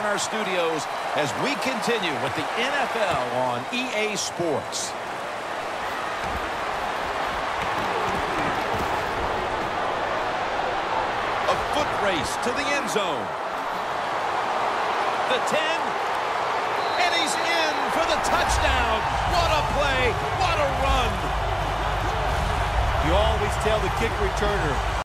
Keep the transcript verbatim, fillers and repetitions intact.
our studios as we continue with the N F L on E A Sports. A foot race to the end zone. The ten, and he's in for the touchdown. What a play, what a run. You always tell the kick returner,